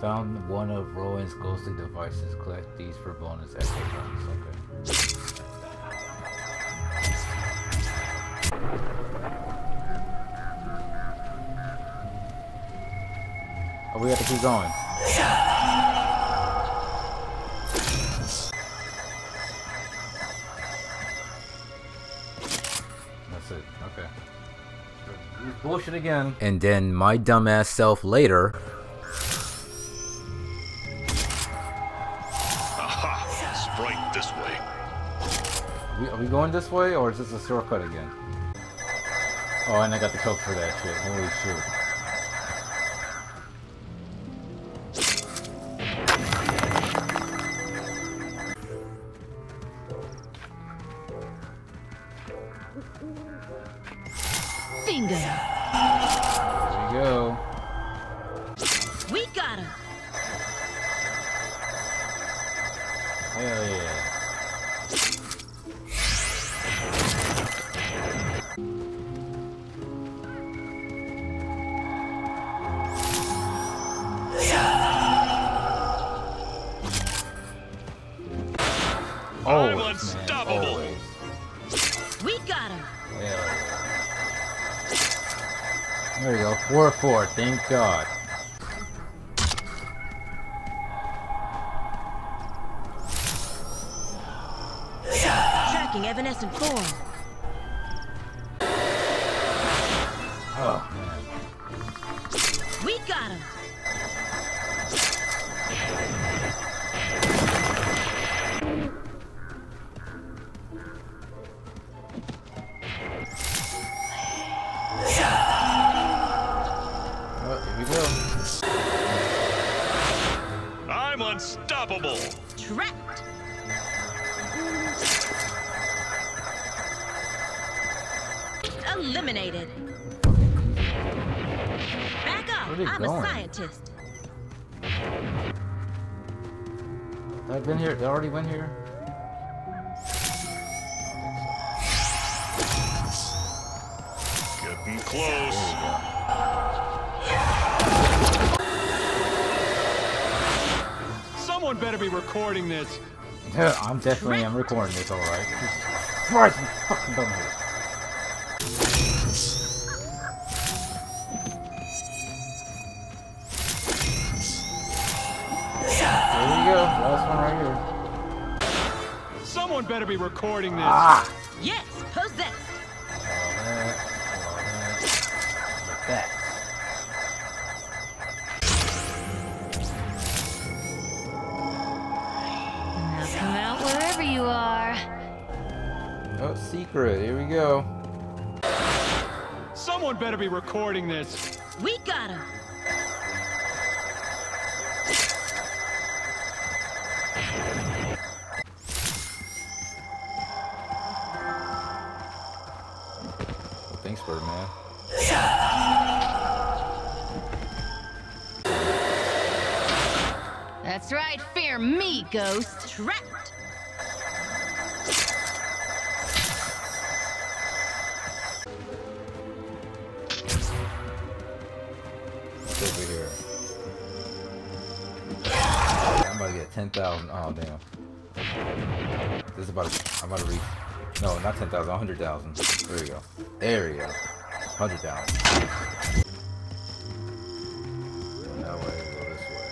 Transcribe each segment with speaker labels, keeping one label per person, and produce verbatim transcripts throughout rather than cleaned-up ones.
Speaker 1: Found one of Rowan's ghostly devices. Collect these for bonus echo points. Okay. Oh, we have to keep going. That's it. Okay. Bullshit again. And then my dumbass self later.
Speaker 2: Aha! Sprite this way.
Speaker 1: Are we, are we going this way, or is this a shortcut again? Oh, and I got the coke for that shit. Holy shit.
Speaker 3: Bingo.
Speaker 1: There we go.
Speaker 3: We got him.
Speaker 1: Hell yeah.
Speaker 2: I'm
Speaker 1: Always,
Speaker 2: unstoppable.
Speaker 1: man. Always.
Speaker 3: We got him.
Speaker 1: Hell yeah. There you go. four four. Thank God.
Speaker 3: Tracking evanescent form.
Speaker 1: Oh, man.
Speaker 3: We got him.
Speaker 1: Oh, here we go.
Speaker 2: I'm unstoppable.
Speaker 3: Trapped. Eliminated. Back up.
Speaker 1: Where'd he
Speaker 3: I'm
Speaker 1: going?
Speaker 3: a scientist.
Speaker 1: I've been here. They already went here.
Speaker 2: Getting
Speaker 1: There
Speaker 2: close.
Speaker 1: you go.
Speaker 4: Someone better be recording this.
Speaker 1: Yeah, I'm definitely am recording this, alright. Jesus Christ, I'm fucking done here. There you go, last one right here.
Speaker 4: Someone better be recording this.
Speaker 1: Ah!
Speaker 3: Yes, possessed.
Speaker 1: Oh, man. Oh, man. Like that.
Speaker 3: Now come out wherever you are.
Speaker 1: Oh, secret. Here we go.
Speaker 4: Someone better be recording this.
Speaker 3: We got him.
Speaker 1: Thanks, Birdman.
Speaker 3: That's right, fear me, ghost. Trapped.
Speaker 1: What's over here? I'm about to get ten thousand. Oh, damn. This is about to, I'm about to reach. No, not ten thousand, one hundred thousand. There we go. There we go. one hundred thousand. That way, go this way.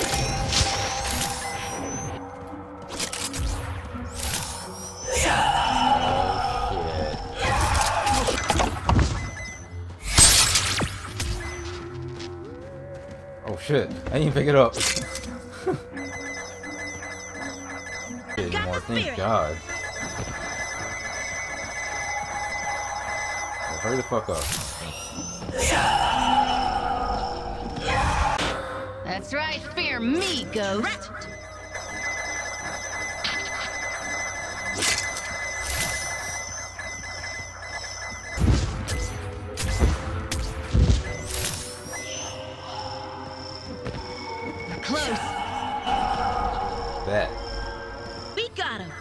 Speaker 1: Oh shit. I didn't even pick it up. Anymore, thank God. Well, hurry the fuck up.
Speaker 3: That's right, fear me, ghost. Close.
Speaker 1: That.
Speaker 3: We got him.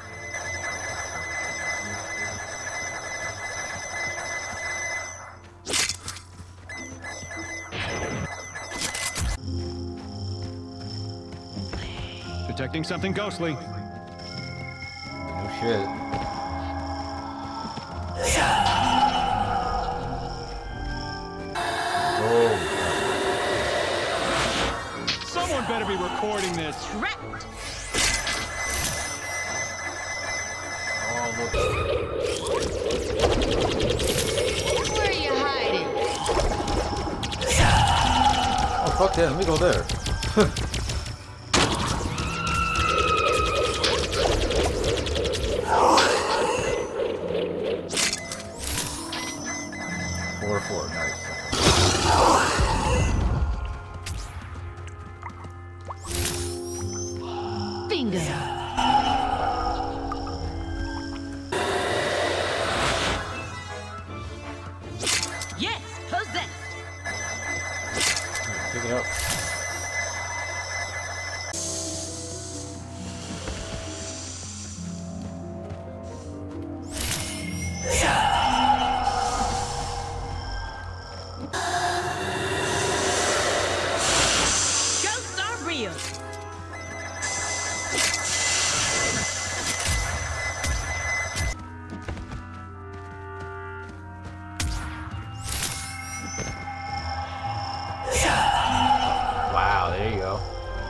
Speaker 4: Detecting something ghostly.
Speaker 1: No shit. Oh.
Speaker 4: Someone better be recording this.
Speaker 3: Trapped.
Speaker 1: Oh, look.
Speaker 3: Where are you hiding?
Speaker 1: Oh, fuck that. Let me go there. Four four, nice.
Speaker 3: Bingo. Yes, possessed.
Speaker 1: Pick it up.
Speaker 3: Ghosts are real.
Speaker 1: Wow, there you go.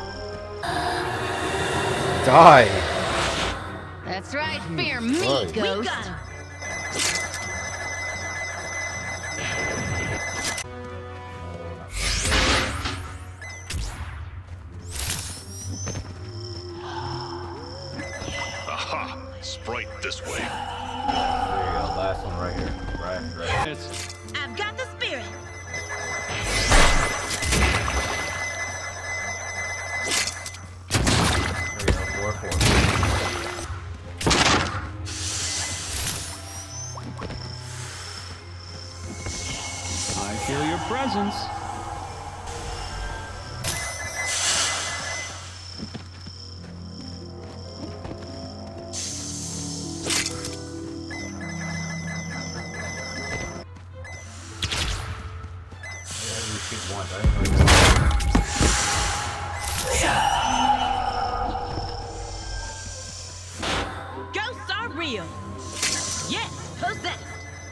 Speaker 1: Die!
Speaker 3: That's right, fear me,
Speaker 1: Christ.
Speaker 3: ghost. We got him.
Speaker 2: Aha! Sprite this way.
Speaker 1: There you go, last one right here. Right, right.
Speaker 4: It's
Speaker 3: I've got the spirit.
Speaker 1: There you go, four four.
Speaker 4: I feel your presence.
Speaker 1: Yeah, you shoot once. I didn't know
Speaker 3: Ghosts are real. Yes, possessed.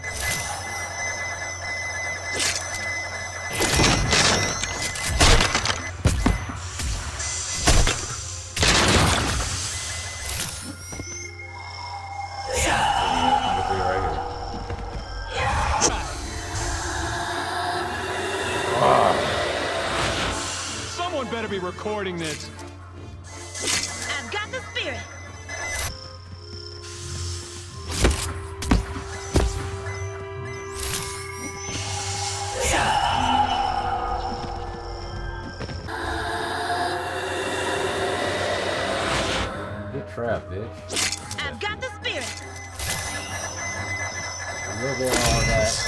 Speaker 1: Number three right here.
Speaker 4: Someone better be recording this.
Speaker 3: I've got the spirit.
Speaker 1: Get trapped, bitch.
Speaker 3: I've got the spirit.
Speaker 1: A little bit of all that.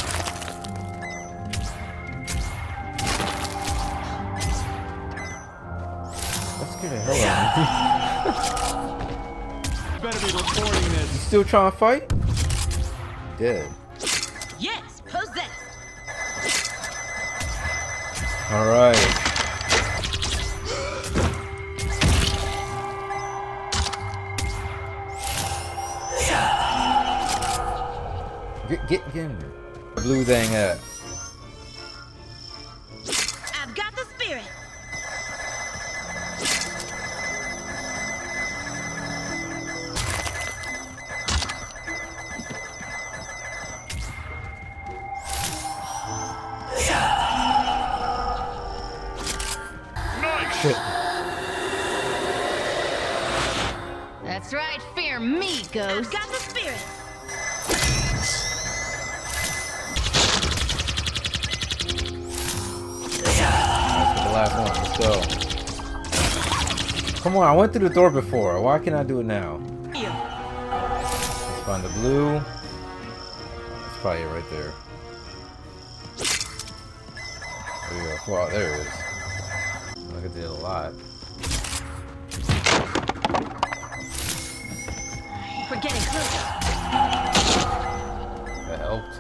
Speaker 1: Let's get the hell out of here.
Speaker 4: Better be recording
Speaker 1: You
Speaker 4: this.
Speaker 1: still trying to fight? Dead.
Speaker 3: Yes, possessed.
Speaker 1: Alright. Get, get, get in there. Blue thing at.
Speaker 3: I've got the spirit.
Speaker 2: Nice!
Speaker 1: Shit.
Speaker 3: That's right, fear me, ghost. I've got the spirit.
Speaker 1: That's the last one. Let's go. Come on, I went through the door before. Why can't I do it now?
Speaker 3: Real.
Speaker 1: Let's find the blue. That's probably it right there. There you go. Wow, there it is. Look, I did a lot.
Speaker 3: We're getting closer.
Speaker 1: That helped.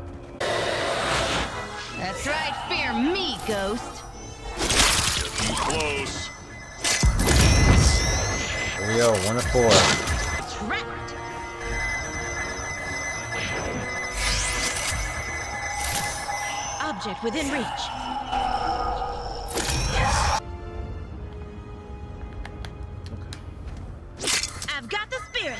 Speaker 3: That's right, fear me, ghost.
Speaker 2: Getting close.
Speaker 1: Here we go, one of four.
Speaker 3: Trapped. Object within reach. I've got the spirit.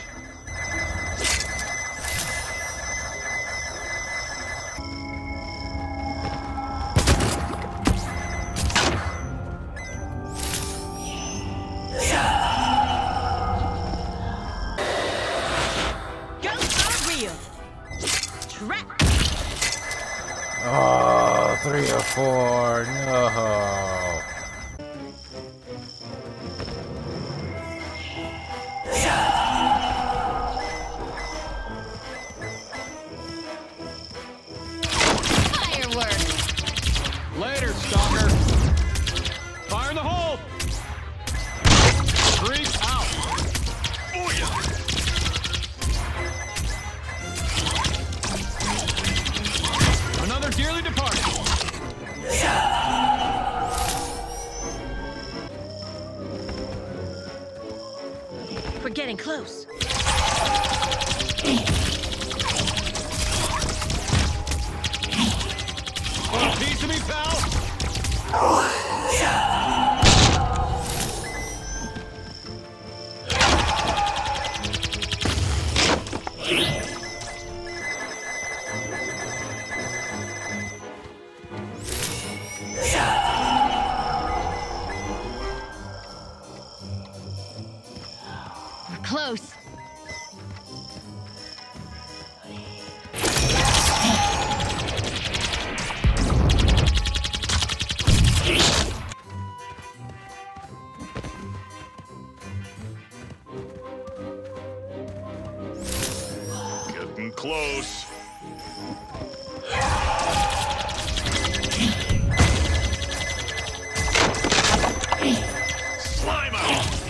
Speaker 1: Oh, three or four. No.
Speaker 3: Fireworks.
Speaker 4: Later, stalker. Fire in the hole. Freak out. Another dearly departed.
Speaker 3: We're getting close.
Speaker 4: Want a piece of me, pal?
Speaker 3: We're close.
Speaker 2: Getting close. Slime out!